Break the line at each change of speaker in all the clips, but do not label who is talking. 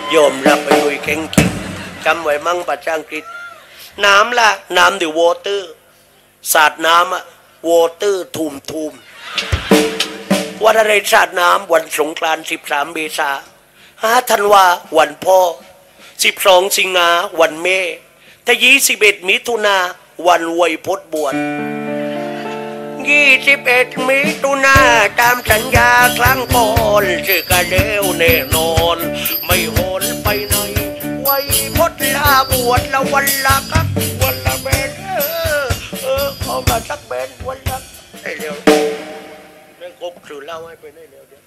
ยอมรับไปด้วยแข็งกินจำไว้มั่งภาษาอังกฤษน้ำละน้ำดิวอเตอร์สาดน้ำอะวอเตอร์ทูมวันอะไรสาดน้ำวันสงกรานต์13 เมษา5 ธันวาวันพ่อ12 สิงหาวันแม่ถ้า21 มิถุนาวันอวยพจน์บวช21 มิถุนาตามสัญญาครั้งก่อนชื่อกะเล้วแน่นอนไม่โหนไปไหนไว้พจน์ลาบวชละวันละครับวันละเบนเอามาสักเบนวันละให้เร็วนั่นกบสื่อเล่าให้ไปได้เร็วเดี๋ยว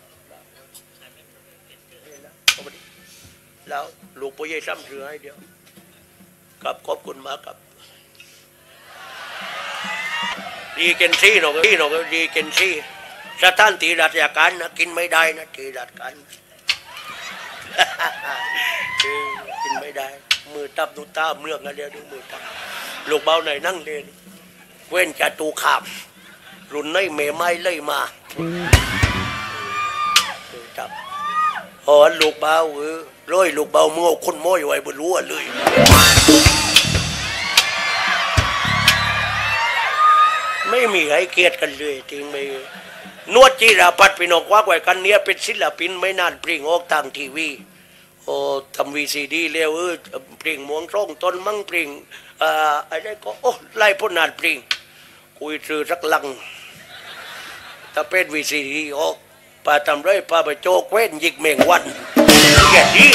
แล้วลูกพ่อใหญ่ซ้ำเสือให้เดียวกับขอบคุณมากครับดีเกนซี่หนอกดีเกนซี่สถานที่ราชการนะกินไม่ได้นะที่ราชการกินไม่ได้มือตับดูตาเมืองอะไรดูมือตับลูกเบาไหนนั่งเรียนเว้นจะตูขามรุ่นในเมย์ไม่เลยมาจับหอนลูกเบาร้อยลูกเบาเมื่อคนม้อยไว้บนรั้วเลยไม่มีใครเกลียดกันเลยจริงไหมนวดจีราพัฒน์พี่น้องว่าไว้กันเนี้ยเป็นศิลปินไม่นานปริงออกทางทีวีโอ้ทำวีซีดีเร็วปริงมวงส่งต้นมั่งปริงอะไรก็โอ้ไล่พ่นนานปริงคุยซื้อสักลังถ้าเป็นวีซีดีออกปาทำไรปาไปโจกเว้นยิกเมงวันแก่ดี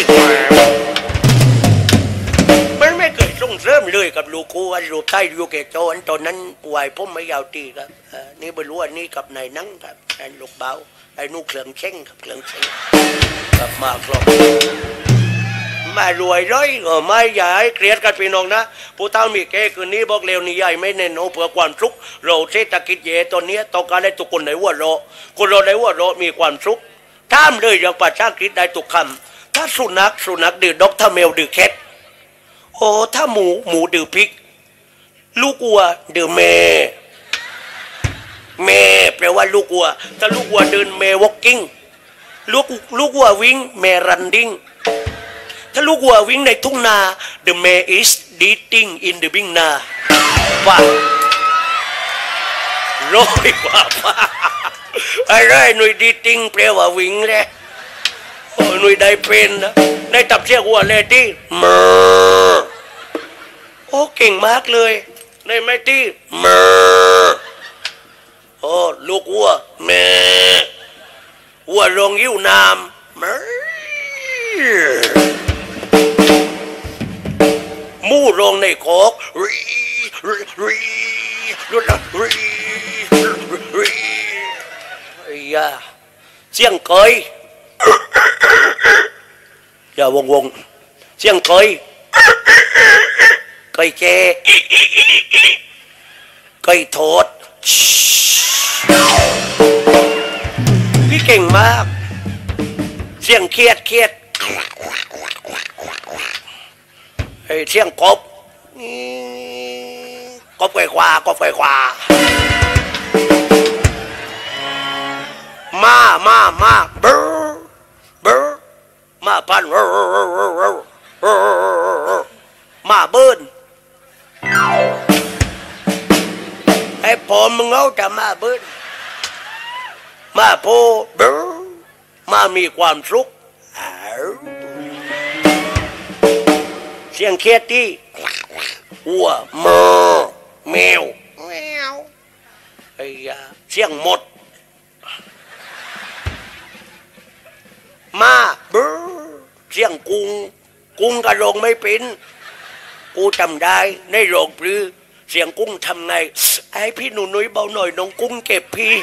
มันไม่เคยส่งเสริมเลยกับลูกคูอันลูกไทยลูกเกจอันตอนนั้นวัยผมไม่ยาวตีครับนี่ไม่รู้อันนี้กับนายนั่งครับไอ้ลูกเบาไอ้นู่เครื่องเช่งครับเครื่องเช่งกับมาครบมารวยร้อยก็ไม่ใหญ่เกลียดกันพี่น้องนะผู้เฒ่ามีแก่คืนนี้บอกเร็วนี่ใหญ่ไม่เน้นโอเผื่อความสุขเราเศรษฐกิจเย่ตอนนี้ต้องการได้ทุกคนในหัวเราะคนเราในหัวเราะมีความสุขท่ามเลยอย่างประชาคิดได้ทุกคำถ้าสุนัขดื้อด็อกเตอร์เมลดื้อแคทโอ้ถ้าหมูดื้อพริกลูกวัวดื้อแม่แปลว่าลูกวัวถ้าลูกวัวเดินแม่วอล์กกิ้งลูกวัววิ่งแม่รันดิ้งถ้าลูกวัววิ่งในทุ่งนา the mare is eating in the big นาว่าร้อยกว่าอะไรหน่วยดีติ้งแปลว่าวิ่งเลยโอ้หน่วยได้เป็นนะได้ตับเสียวัวเลยที่เมอโอ้เก่งมากเลยในไม่ที่เมอโอ้ลูกวัวแม่วัวลงยิ้วน้ำเมอมูลงในโคกเสียงเคยอย่าวงเสียงเคยเจโทษพี่เก่งมากเสียงเครียดไอ้เสียงกบไฟขวามาเบอร์มาพันมาเบิ้ลไอ้ผมมึงเอาจะมาเบิ้ลมาโพเบอร์มามีความสุขเสียงเครียดที่วัวแมวไอ้ยาเสียงหมดมาเบอเสียงกุ้งกระโรงไม่เป็นกูจำได้ในโรงปลือเสียงกุ้งทำไงไอ้พี่หนูนุ้ยเบาหน่อยน้องกุ้งเก็บพี่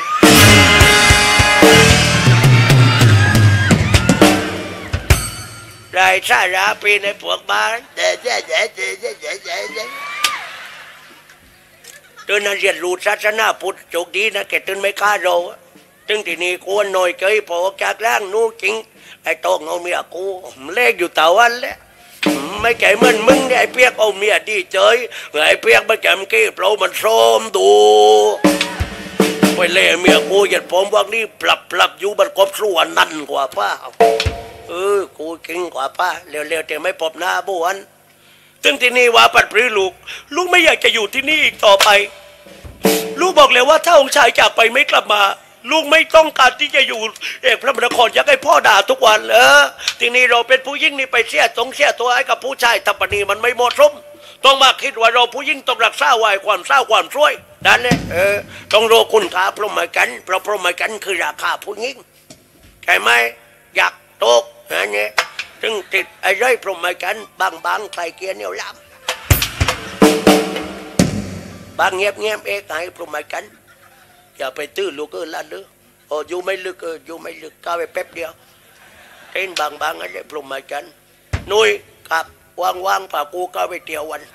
ได้ชาราปีในพวกบ้านเตือนเรียนรู้ศาสนาพุทธโชคดีนะแกตื่นไม่กล้าเราตึงที่นี่กูหน่อยเกยพอจากร่างนู้จริงไอ้โต้งเอาเมียกูเล่อยู่ตะวันแล้วไม่แก่เหมือนมึงเนี่ยไอ้เปียกเอาเมียดีเจยไอ้เปียกมันแก่มกี้เรามันซ้อมดูไปเล่เมียกูอย่าผมว่านี่ปรับอยู่มันกบส่วนนั่นกว่าป้ากูเก่งกว่าป้าเร็วๆแต่ไม่พบหน้าบ้วนถึงที่นี่ว่าปัดปรือลูกไม่อยากจะอยู่ที่นี่อีกต่อไปลูกบอกเลยว่าถ้าองค์ชายจากไปไม่กลับมาลูกไม่ต้องการที่จะอยู่เอกพระมรครอยากให้พ่อด่าทุกวันทีนี้เราเป็นผู้ยิ่งนี่ไปเสียตัวให้กับผู้ชายทัปนีมันไม่เหมาะสมต้องมาคิดว่าเราผู้ยิ่งต้องรักษาไว้ความเศร้าความช่วยนั่นเลยต้องรู้คุณค่าพรหมกันเพราะพรหมกันคือราคาผู้ยิ่งใช่ไหมอยากโตกอันนี้ถึงติดไอ้ไรพรหมกันบางใครเกียร์เนี่ยล้ำบางเงียบเอกไอ้พรหมกันอย่าไปตื้อลูกลั่นเลยอยู่ไม่ลึกอยู่ไม่ลึกก้าวไปแป๊บเดียวเต้นบางอะไรพรหมกันนุ้ยกับว่างๆป่ากูก้าวไปเที่ยววัน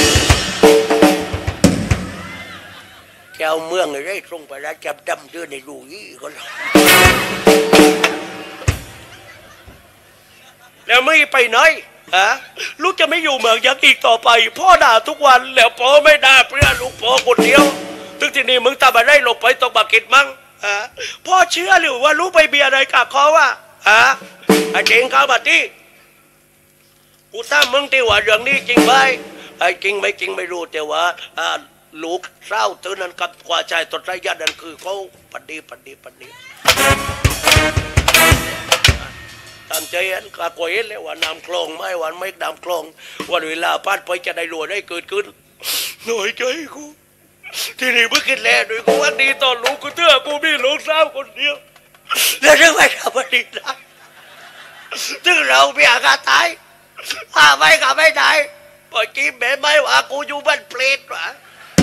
เจ้าเมืองอะไรตรงไปแล้วจับดำเดือนในรูยี่ก็แล้วไม่ไปไหนลูกจะไม่อยู่เมืองยักษ์อีกต่อไปพ่อด่าทุกวันแล้วพ่อไม่ด่าเพื่อลูกพ่อคนเดียวถึงที่นี่มึงทำอะไรหลบไปตกบักกิดมั้งพ่อเชื่อหรือว่าลูกไปเบียร์อะไรกับเขาวะไอ้เจงเขาบัดนี้กูทราบมึงที่ว่าเรื่องนี้จริงไหมไอ้จริงไม่รู้แต่ว่าลูกเศร้าเท่านั้นกับกว่าใจตดใจญาตินั่นคือเขาปัดดีตั้งใจอันกะกวยเลยว่าน้ำคลองไม่วันไม่น้ำคลองวันเวลาพัดไปจะได้รวยได้เกิดขึ้นหน่อยใจกูที่นี่เพิ่งคิดแล้วด้วยกูว่าดีตอนลูกกูเตื้อกูมีลูกสาวคนเดียวแล้วจะไม่ทำอะไรได้ถึงเราเบียร์กันตายไม่กับไม่ได้ปล่อยกินแบบไม่ว่ากูอยู่บ้านเปรตวะ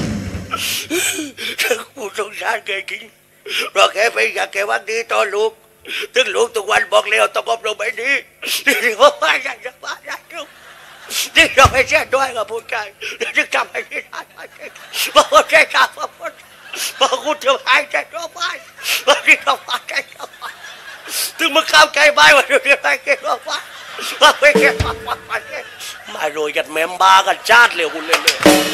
กูสงสารแกจริงเราแกไปอยากแกว่าดีตอนลูกถึงลูกทุกวันบอกแล้วต้องอบรมไปดีที่เขาไม่อยากจะมาได้ลูกที่เราไม่เชื่อด้วยกับผู้ชายที่ทำให้ได้บอกว่าแกทำบอกกูจะหายใจร้องไห้บอกที่เขาหายใจร้องไห้ถึงมึงเข้าใจไหมว่าจะหายใจร้องไห้บอกไม่แกมาโรยกันแมมบากันชาติเลยคุณเลย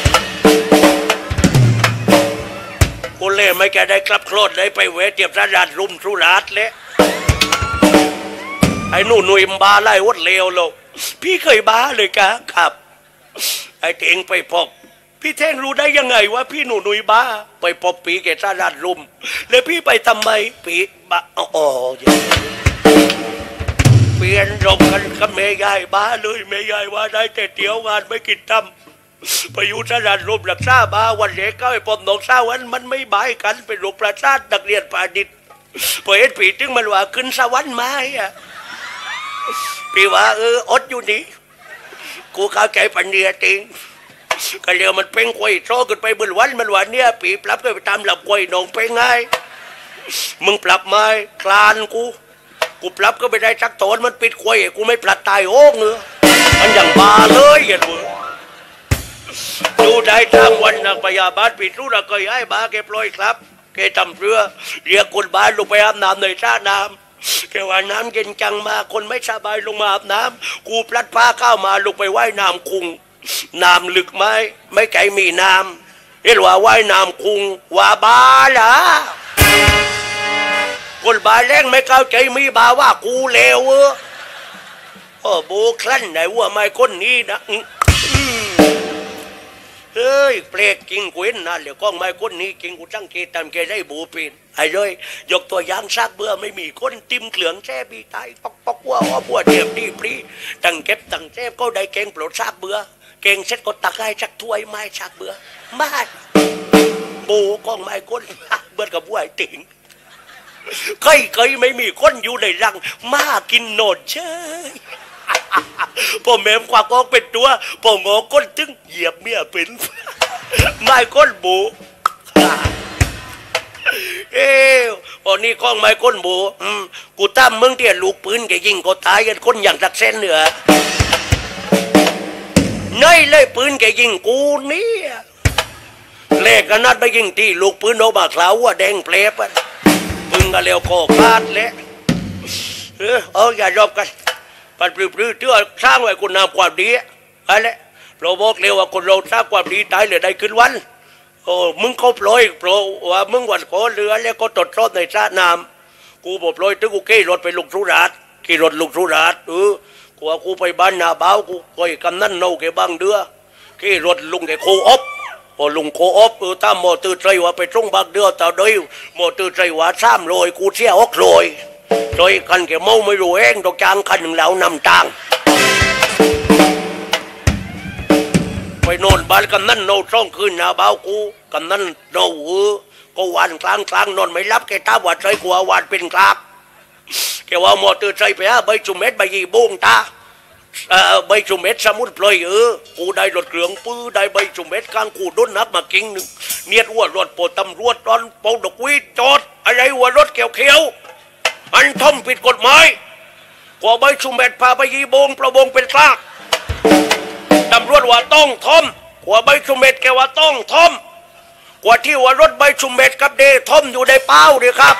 กูเล่ไม่แกได้กลับโคลดได้ไปเวทเทียบระดับรุมสุราษฎร์เลยไอ้หนุ่ยบาไล่วัดเลวเราพี่เคยบ้าเลยครับไอ้เก่งไปพบพี่แท่งรู้ได้ยังไงว่าพี่หนุ่ยบ้าไปพบปีเกศราชรุมแล้วพี่ไปทำไมปีบ้าเปลี่ยนรบกันกับเมยายบ้าเลยเมยายว่าได้แต่เตี๋ยวงานไม่กินทำไปอยู่ราชรุมหลักษาบ้าวันเล็กก็ไปพบน้องสาวมันไม่บายกันเป็นลูกประชาตินักเรียนประดิษฐ์พอเห็นปีถึงมันว่าขึ้นสวรรค์มาพี่ว่าอดอยู่นี่กูเข้าใจปัญญาจริงก็เรียวมันเป็นควยโตขึ้นไปบนวันมันว่าเนี่ยปีปรับก็ไปตามหลับควยน้องเป็นไงมึงปรับไม่คลานกูปรับก็ไม่ได้สักตอนมันปิดควยกูไม่ปรับตายโอ้เงือมันอย่างบาเลยอย่างมึงดูได้ทางวันนักพยาบาลปิดรู้ระก็ย้ายบาแกปล่อยครับแกทำเรือเรียกคนบ้านลงไปอาบน้ำในท่าน้ำแกว่าน้ำเย็นจังมาคนไม่สบายลงมาอาบน้ำกูพลัดผ้าเข้ามาลงไปว่ายน้ำคุงน้ำลึกไหมไม่ไกลมีน้ำเรียกว่าว่ายน้ำคุงว่าบาล่ะคนบาแรงไม่เข้าใจมีบาว่ากูเลวโบคลั่นไหนว่าไม่คนนี้นะเฮ้ยเปลกจริงกูเห็นนั่นเดี๋ยวกล้องไม่คนนี้จริงกูตั้งเกตามเกได้บูปีนไอ้เลยยกตัวอย่างซากเบื่อไม่มีคนติมเกลืองแช่บีตายปอกว่าบัวเดียบดีปรีตั้งเก็บตั้งแช่ก็ได้เก่งโปรดซากเบื่อเก่งเสร็จก็ตักให้ชักถ้วยไม้ซากเบื่อมาบูกล้องไม่คนเบื่อกับบัวติ่งเคยไม่มีคนอยู่ในรังมากินโนดเชยผมแม่กว่าก็เป็นตัวผมงอก้นตึงเหยียบเมียเป็นไม่ก้นบูวันนี้ก้องไม่ก้นบูกูตั้มมึงเตี้ยลูกปืนแกยิงก็ตายกันคนอย่างตักเส้นเหนือในเลยปืนแกยิงกูนี่เล็กกันนัดไปยิงตีลูกปืนโนบาคลาวว่าแดงเปลบมึงก็เร็วโคคาดเลยอย่ารบกันปัดปลื้อเชื่อสร้างไว้คุณงามความดีอะไรเราบอกเร็วว่าคนเราสร้างความดีตายเลยได้ขึ้นวันมึงเขาปล่อยโปรว่ามึงวันขอเรือแล้วก็ตดรอบในชาตินามกูบอกปล่อยถึงกูเก้รถไปลงสุราษฎร์แกขี่รถลุกสุราษฎร์กว่ากูไปบ้านนาบ้าวกูคอยกำนั่นเนาแกบ้างเดือขี่รถลุงแกโคอบพอลุงโคอบถ้าหมอตื่นใจว่าไปตรงบักเดือแต่เดียวหมอตื่นใจว่า300กูเสีย600ใจกันแกเมาไม่รู้เองต้องจ้างคันหนึ่งแล้วนำตังไปนอนบ้านกำนันโนช่องคืนนาบ้าวกูกำนันโนก็วันกลางนอนไม่รับแกตาว่าใจกลัววันเป็นกลางแกว่าหมอตื่นใจไปใบจุเม็ดใบยีบุ้งตาใบจุเม็ดสมุนไพรกูได้รถเกลืองปื้อได้ใบจุเม็ดกลางกูด้นนับมากิ่งหนึ่งเนียดว่ารถปวดตำรวจตอนปองดอกวิจอดอะไรว่ารถเขียวอันทอมผิดกฎหมายกว่าใบจุเม็ดพาใบยีบุ้งประวงเป็นกลางตำรวจว่าต้องทอมกว่าใบจุเม็ดแกว่าต้องทอมกว่าที่ว่ารถใบจุเม็ดกับเดทอมอยู่ในเป้าดีครับ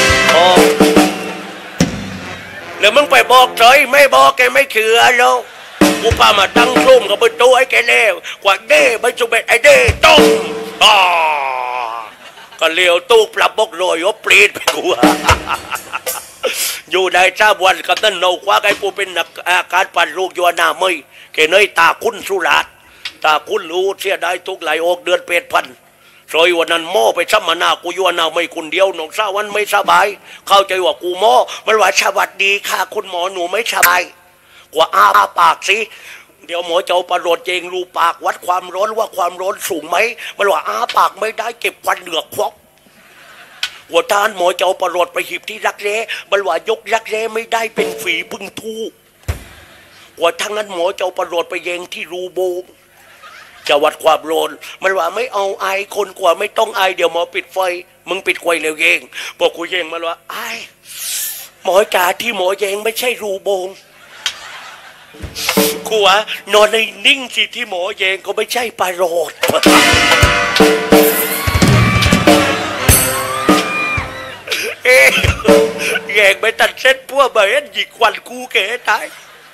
แล้วมึงไปบอกเฉยไม่บอกแกไม่เชื่อแล้วกูพามาตั้งกลุ่มกับประตูไอ้แกแล้วกว่าเด้ใบจุเบ็ดไอ้เด้ต้มก็เลี้ยวตู้ปรับบกลอยว่าปรีดไปกูอยู่ในชาวันกับนั่นเราคว้าไอ้ปูเป็นนักอาการปั่นลูกยัวหน้าไม่แกเนยตาคุ้นสุราษฎร์ตาคุ้นรู้เสียได้ทุกไหลออกเดือนเป็ดพันซอยวันนั้นหม้อไปซ้ำมาหน้ากูยัวหน้าไม่คนเดียวน้องสาววันไม่สบายเข้าใจว่ากูหม้อมันว่าสวัสดีค่ะคุณหมอหนูไม่สบายกว่าอ้าปากสิเดี๋ยวหมอจะเอาประโลดเองรูปากวัดความร้อนว่าความร้อนสูงไหมมันว่าอ้าปากไม่ได้เก็บควันเหนือกควักหัวทานหมอจะเอาประโลดไปหีบที่รักแร้มันว่ายกรักแร้ไม่ได้เป็นฝีพึ่งทูกว่าทั้งนั้นหมอจะเอาประโลดไปเยงที่รูโบงจะวัดความร้อนมันว่าไม่เอาไอคนกว่าไม่ต้องไอเดี๋ยวหมอปิดไฟมึงปิดไฟเร็วเยงบอกกูเยงมันว่าไอหมอจ่าที่หมอเยงไม่ใช่รูโบงกูว่านอนในนิ่งสิที่หมอเยงก็ไม่ใช่ปลาโรดแยงไปตัดเส้นพวกใบนั้นหยิกควันกูแก่ตาย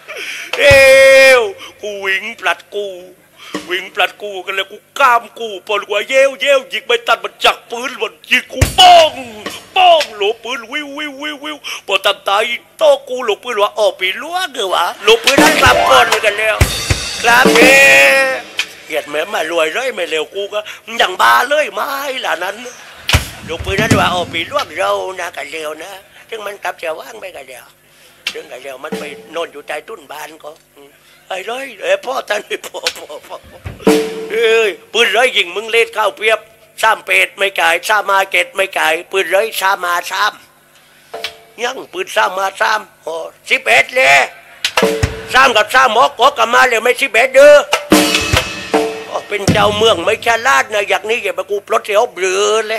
กูวิ่งปลัดกูกันเลยกูก้ามกูปนกว่าเย้วหยิกไปตัดมันจักปืนมันหยิกกูป้องหลบปืนวิวพอตัดตายโตกูหลบปืนว่าออกปีล้วงเหรอวะหลบปืนนั้นกลับก่อนกันแล้วครับเหยียดแม่มารวยเลยไม่เร็วกูก็อย่างบ้าเลยไม่ล่ะนั้นหลบปืนนั้นว่าออกปีล้วงเรานะกันเร็วนะซึ่งมันกลับจะว่างไปกันเร็วซึ่งกันเร็วมันไปนอนอยู่ใต้ต้นบานก็ไอ้ร้อยพ่อท่านพ่อปืนร้อยยิงมึงเล่นข้าวเปียบ3 เป็ดไม่ไก่3 มาเก็ตไม่ไก่ปืนร้อย3 มา3ยังปืน3 มา3โอ้11เลย3 กับ3หมอกกับมาเลยไม่11เด้อเป็นเจ้าเมืองไม่ฉลาดนะอย่างนี้อย่าไปกูปลดเสียวเบลือเลย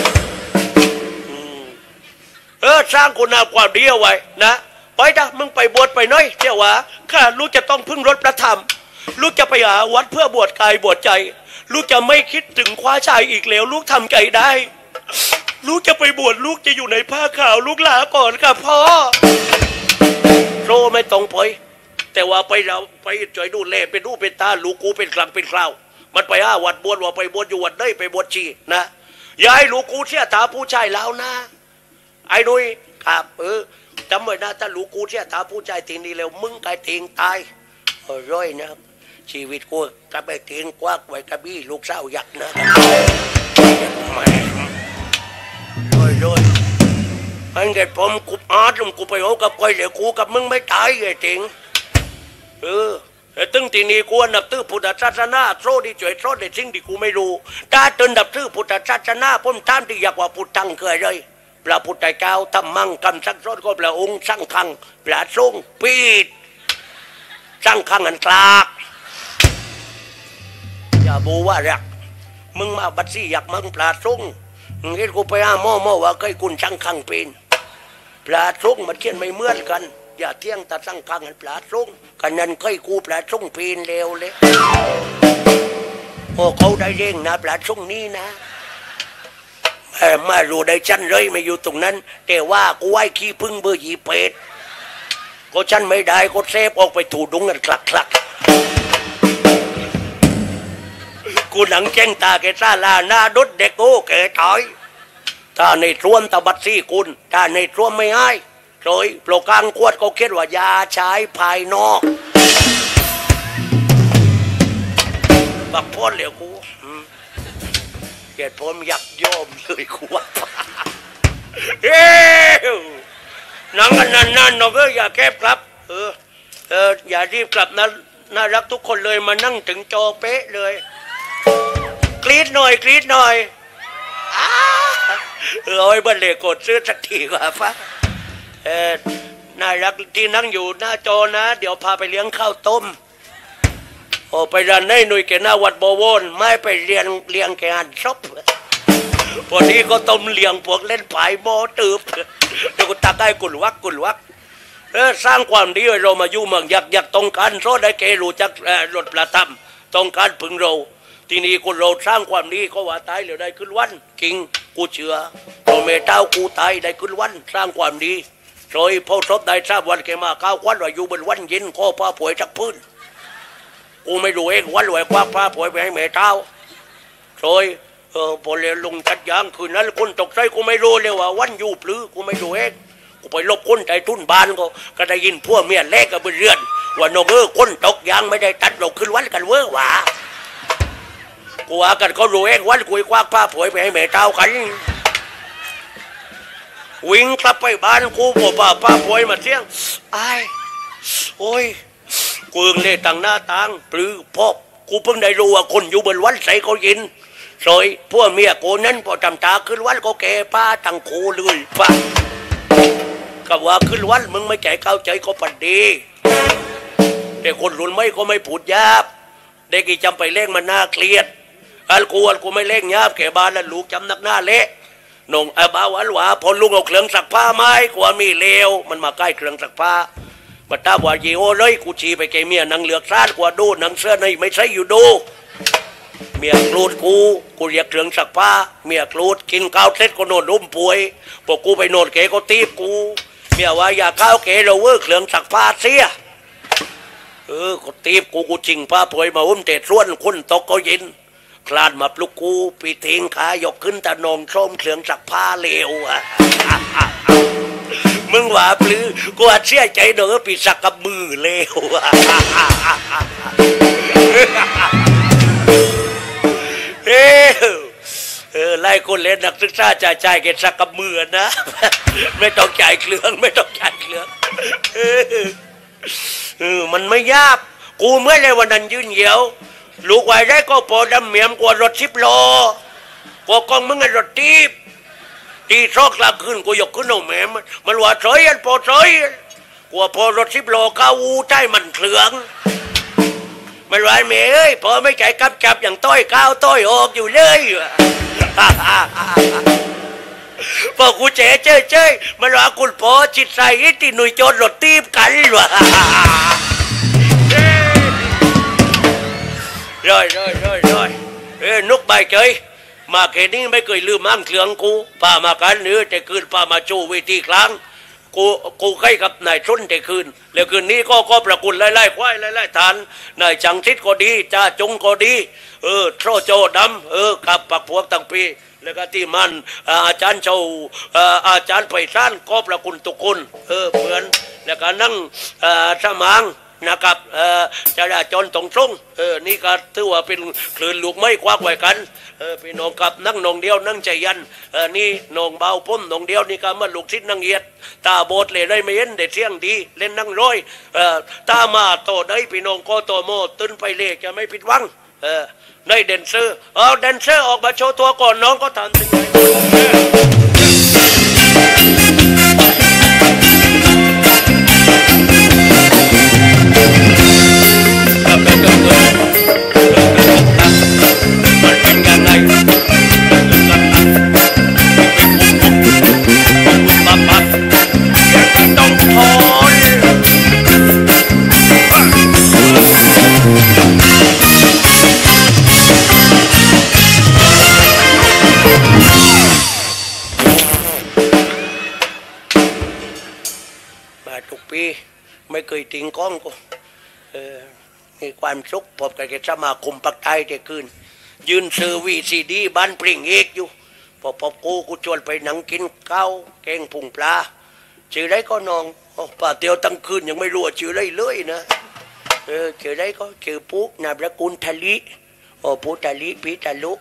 สร้างคุณงามความดีเอาไว้นะไปจ้ะมึงไปบวชไปน้อยเจ้าว่าข้าลูกจะต้องพึ่งรถพระธรรมลูกจะไปหาวัดเพื่อบวชกายบวชใจลูกจะไม่คิดถึงคว้าชายอีกแล้วลูกทำใจได้ลูกจะไปบวชลูกจะอยู่ในผ้าขาวลูกลาก่อนค่ะพ่อโรไม่ต้องไปแต่ว่าไปเราไปจ่อยดูแลเป็นรูปเป็นตาลูกกูเป็นครั้งเป็นคราวมันไปวัดบวชว่าไปบวชอยู่วัดได้ไปบวชชีนะอย่าให้ลูกกูเสียตาผู้ชายแล้วนะไอ้นุ้ยครับจำไว้นะถ้าลูกกูเสียตาผู้ชายทิ้งนี่แล้วมึงกายทิ้งตายร้อยนะชีวิตกูกลับไปทิ้งกวักไว้กระบี่ลูกสาวยักษ์นะร้อยอันเกิดผมกูอาร์ตกูไปเอากับใครเดี๋ยวกูกับมึงไม่ตายไงทิ้งแต่ตึงทีนี้กูนับถือพุทธศาสนาโซ่ที่ช่วยโซ่ในสิ่งที่กูไม่รู้ถ้าตึงนับถือพุทธศาสนาผมท่านที่อยากว่าพุทธังเคยเลยพระพุทธเจ้าทำมั่งคำสั่งสอนก็พระองค์สั่งคังพระทรงปีดสั่งคังอันกลากอย่าบูว่ารักมึงมาบัดซี่อยากมึงพระทรงเห็นกูไปหม้อว่าเคยคุณสั่งคังเป็นพระทรงมันเขียนไม่เหมือนกันอย่าเที่ยงแต่สั่งคังอันพระทรงกันนั้นเคยกูพระทรงเป็นเร็วเลยโอ้เขาได้เร่งนะพระทรงนี้นะมารู้ได้ฉันเลยไม่อยู่ตรงนั้นแต่ว่ากูไหวขี้พึ่งเบอร์20 เป็ดก็ฉันไม่ได้ก็เซฟออกไปถูดุงกันคลักกูหนังแจ้งตาแกซาลาหน้าดดเด็กโอ้แกถอยถ้าในทรวมตะบัดซี่คุณถ้าในทรวมไม่ให้โดยโปรกลางขวดก็เขียนว่ายาใช้ภายนอกบักพ่นเหลียวกูเกียรติผมยักยอมเลยกูว่าเฮ้ยนั่งกันนานๆน้องก็อย่าแคบครับอย่ารีบกลับนะน่ารักทุกคนเลยมานั่งถึงจอเป๊ะเลยกรี๊ดหน่อยกรี๊ดหน่อยเอาไว้บันเลกดซื้อสักทีกว่าฟ้าน่ารักที่นั่งอยู่หน้าจอนะเดี๋ยวพาไปเลี้ยงข้าวต้มโอ้ไปรันให้หนุ่ยแกหน้าวัดบวรไม่ไปเลี้ยงแกงานซบพอดีก็ต้มเลี้ยงพวกเล่นผายโมตืบเดี๋ยวกูตักให้กุลวักสร้างความดีให้เรามาอยู่เมืองอยากต้องการโซ่ได้เกรู้จักรถประทับต้องการพึงเราทีนี้คนเราสร้างความดีเขาว่าตายเหลือได้ขึ้นวันกิงกูเชื่อโรเมเต้ากูตายได้ขึ้นวันสร้างความดีโดยพ่อทบได้ทราบวันแกมาก้าวควันว่าอยู่บนวันเย็นข้อผ้าป่วยจักพื้นกูไม่รู้เองวันรวยควักผ้าป่วยไปให้เมเต้าโดยพอเรียนลงจัดยางคืนนั้นคนตกใจกูไม่รู้เลยว่าวันอยู่ปลื้กูไม่รู้เองกูไปลบคนใจทุ่นบานก็ได้ยินพวกเมียแลกกับเรือนว่าน้องคนตกยางไม่ได้ตัดเราขึ้นวันกันเว้อหวากูว่ากันเขารู้เองวันกูควักผ้าป่วยไปให้เมเต้ากันวิ่งกลับไปบ้านกูบอกป้าป่วยมาเที่ยงโอ้ยกูเล่ตั้งหน้าต่างปลื้พ่อกูเพิ่งได้รู้ว่าคนอยู่บนวันใส่เขายินซอยพวกเมียกูนั้นพอจำตาขึ้นวันก็แก่ป้าตั้งโคเลยป้ากับว่าขึ้นวันมึงไม่ใจเข้าใจก็ปัดดีแต่คนรุ่นไม่ก็ไม่พูดยาบเด็กจำไปเล่งมันน่าเกลียดอันกูไม่เล่งยาบแก่บ้านแล้วลูกจำนักหน้าเละนงบ้าวันหวาพอลุงเอาเครื่องสักผ้าไม้กว่ามีเลวมันมาใกล้เครื่องสักผ้าบัดตาว่ายีโอเลยกูชีไปแกเมียนังเหลือกซาดกว่าดูนังเสื้อในไม่ใช่อยู่ดูเมียกรูดกูเรียกเครื่องสักผ้าเมียกรูดกินข้าวเสร็จก็โนดรุ่มป่วยพอกูไปโนดเกก็ตีบกูเมียว่าอย่าข้าวเกเราเวอเครื่องสักผ้าเสียก็ตีบกูจริงผ้าป่วยมาอุ้มเตะส่วนคนตกก็ยินคลานมาปลุกกูปีทิ้งขายกขึ้นแต่นองส้มเครื่องสักผ้าเลวมึงว่าปลื้กูเชื่อใจเด้อปีสักกับมือเลวไล่คนเล่นนักศึกษาจ่ายเกสักกับมือนะไม่ต้องจ่ายเครื่องไม่ต้องจ่ายเครื่องมันไม่ยากกูเมื่อไรวันนั้นยืนเหี่ยวลูกไว้ได้ก็พอดำเมียมกว่ารถ10 ล้อกว่ากองมึงไงรถตีซอกลาขึ้นกูยกขึ้นเอาแม่มันว่าเฉยอันพอเฉยกว่าพอรถ10 ล้อก้าวใช่มันเครื่องมันว่าแม่เอ้ยพอไม่ใจกำจับอย่างต้อยก้าวต้อยออกอยู่เลยพอกูเจ๊มันว่าคุณพอจิตใจที่หนุ่ยโจรรถตีบกันวะร้อยนุกใบเฉยมาแค่นี้ไม่เคยลืมมั่งเครื่องกูป่ามากันเนื้อแต่คืนป่ามาโจเวทีครั้งกูใกล้กับนายชุนแต่คืนแล้วคืนนี้ก็ประกุลไล่ควายไล่ทานนายจังทิศก็ดีจ้าจงก็ดีโทรโจดำกับปักพวกตั้งปีแล้วก็ที่มันอาจารย์เจ้าอาจารย์ไพศาลก็ประกุลทุกคนเหมือนแล้วก็นั่งสมางนะครับจราจรตรงนี่ก็ถือว่าเป็นคลื่นลูกไม้ควักไว้กันพี่น้องกับนั่งนองเดียวนั่งใจยันนี่นองเบาพ้นนองเดียวนี่ก็มาลูกศิษย์นั่งเอียดตาโบดเลยได้ไม่เห็นเด็ดเสียงดีเล่นนั่งร้อยตามาโตได้พี่น้องก็โตโมตื่นไปเลกจะไม่ผิดหวังได้เดนเซอร์เดนเซอร์ออกมาโชว์ตัวก่อนน้องก็ทำถึงไหนทุกปีไม่เคยทิ้งก้องกูมีความสุขพบกับสมาคมปักไทยแต่คืนยืนซื้อVCDบ้านปริงเอกอยู่พอกูชวนไปหนังกินข้าวแกงผุ่งปลาชื่อไรก็น้องป่าเตียวตั้งคืนยังไม่รู้ชื่อไรเลยนะชื่อไรก็ชื่อปุ๊นามสกุลทะลิปุ๊ทะลิพี่ทะลุ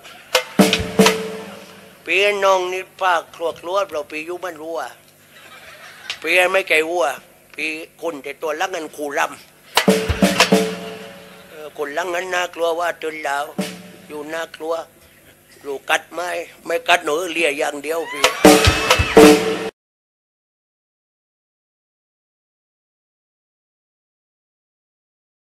พี่น้องนี่ภาคครัวครัวเราพี่ยุมันรัวพี่ไม่ไกลวัวพี่คนแต่ตัวลังเงินขู่รำคนลังเงินน่ากลัวว่าจนแล้วอยู่น่ากลัวลูกกัดไม่กัดหนูเลียอย่างเดียวพี่